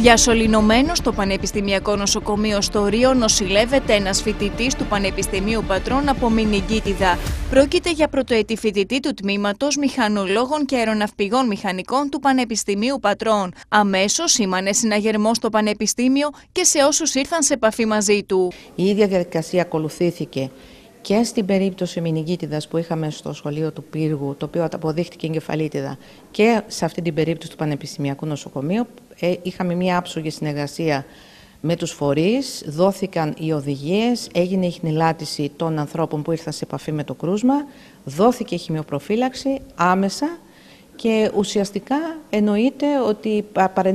Διασωληνωμένος στο Πανεπιστημιακό Νοσοκομείο στο Ρίο νοσηλεύεται ένας φοιτητής του Πανεπιστημίου Πατρών από Μηνυγκίτιδα. Πρόκειται για πρωτοετή φοιτητή του τμήματος Μηχανολόγων και Αεροναυπηγών Μηχανικών του Πανεπιστημίου Πατρών. Αμέσως σήμανε συναγερμό στο Πανεπιστήμιο και σε όσους ήρθαν σε επαφή μαζί του. Η ίδια διαδικασία ακολουθήθηκε και στην περίπτωση Μηνυγκίτιδας που είχαμε στο σχολείο του Πύργου, το οποίο αποδείχτηκε εγκεφαλίτιδα, και σε αυτή την περίπτωση του Πανεπιστημιακού Νοσοκομείου. Είχαμε μια άψογη συνεργασία με τους φορείς, δόθηκαν οι οδηγίες, έγινε η χνηλάτιση των ανθρώπων που ήρθαν σε επαφή με το κρούσμα, δόθηκε χημειοπροφύλαξη άμεσα και ουσιαστικά εννοείται ότι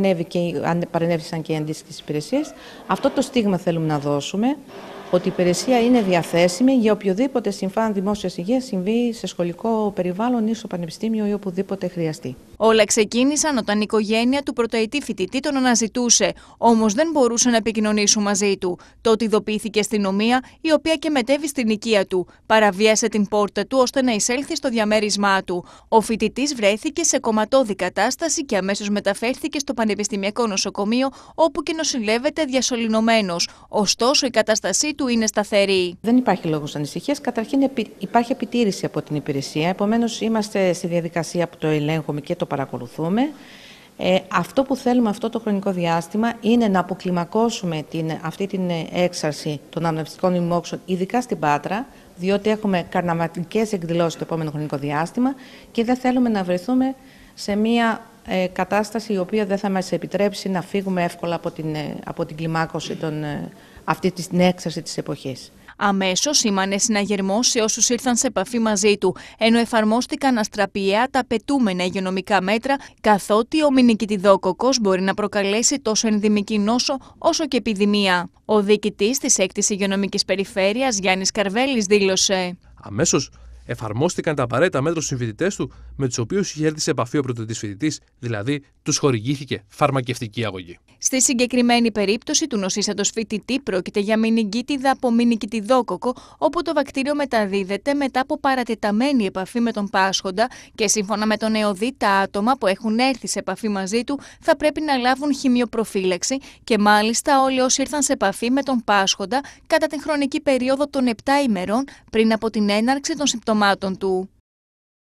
παρενέβησαν και οι αντίστοιχες υπηρεσίες. Αυτό το στίγμα θέλουμε να δώσουμε, ότι η υπηρεσία είναι διαθέσιμη για οποιοδήποτε συμφάν δημόσιας υγείας συμβεί σε σχολικό περιβάλλον ή στο πανεπιστήμιο ή οπουδήποτε χρειαστεί. Όλα ξεκίνησαν όταν η οικογένεια του πρωτοετή φοιτητή τον αναζητούσε, όμως δεν μπορούσε να επικοινωνήσουν μαζί του. Τότε ειδοποιήθηκε η αστυνομία, η οποία και μετέβη στην οικία του. Παραβίασε την πόρτα του ώστε να εισέλθει στο διαμέρισμά του. Ο φοιτητής βρέθηκε σε κομματώδη κατάσταση και αμέσως μεταφέρθηκε στο Πανεπιστημιακό Νοσοκομείο, όπου και νοσηλεύεται διασωληνωμένος. Ωστόσο, η κατάστασή του είναι σταθερή. Δεν υπάρχει λόγος ανησυχίας. Καταρχήν, υπάρχει επιτήρηση από την υπηρεσία. Επομένως, είμαστε στη διαδικασία που το ελέγχουμε και το παρακολουθούμε. Αυτό που θέλουμε αυτό το χρονικό διάστημα είναι να αποκλιμακώσουμε αυτή την έξαρση των αναπνευστικών λοιμώξεων, ειδικά στην Πάτρα, διότι έχουμε καρναβαλικές εκδηλώσεις το επόμενο χρονικό διάστημα και δεν θέλουμε να βρεθούμε σε μια κατάσταση η οποία δεν θα μας επιτρέψει να φύγουμε εύκολα από την κλιμάκωση αυτή την έξαρση της εποχής. Αμέσως σήμανε συναγερμό σε όσους ήρθαν σε επαφή μαζί του, ενώ εφαρμόστηκαν αστραπιαία τα απαιτούμενα υγειονομικά μέτρα, καθότι ο μηνυκητιδόκοκκος μπορεί να προκαλέσει τόσο ενδημική νόσο όσο και επιδημία. Ο διοικητής της 6ης Υγειονομικής Περιφέρειας, Γιάννης Καρβέλης, δήλωσε: Αμέσως εφαρμόστηκαν τα απαραίτητα μέτρα στους συμφοιτητές του, με τους οποίους είχε έρθει σε επαφή ο πρωτοετής φοιτητής, δηλαδή τους χορηγήθηκε φαρμακευτική αγωγή. Στη συγκεκριμένη περίπτωση του νοσήσαντος φοιτητή πρόκειται για μηνυγκίτιδα από μηνυκητιδόκοκκο, όπου το βακτήριο μεταδίδεται μετά από παρατεταμένη επαφή με τον πάσχοντα και σύμφωνα με τον ΕΟΔΗ, τα άτομα που έχουν έρθει σε επαφή μαζί του θα πρέπει να λάβουν χημειοπροφύλαξη και μάλιστα όλοι όσοι ήρθαν σε επαφή με τον πάσχοντα κατά την χρονική περίοδο των 7 ημερών πριν από την έναρξη των συμπτωμάτων του.